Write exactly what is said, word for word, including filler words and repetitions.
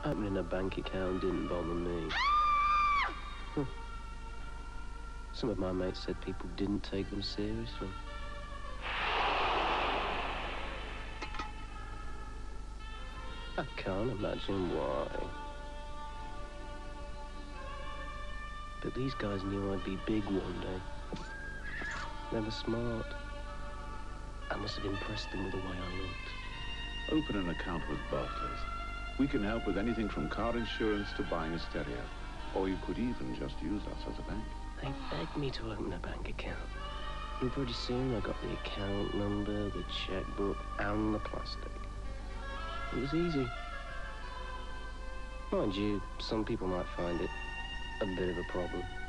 Opening a bank account didn't bother me. Huh. Some of my mates said people didn't take them seriously. I can't imagine why. But these guys knew I'd be big one day. They were smart. I must have impressed them with the way I looked. Open an account with Barclays. We can help with anything from car insurance to buying a stereo. Or you could even just use us as a bank. They begged me to open a bank account. And pretty soon I got the account number, the checkbook, and the plastic. It was easy. Mind you, some people might find it a bit of a problem.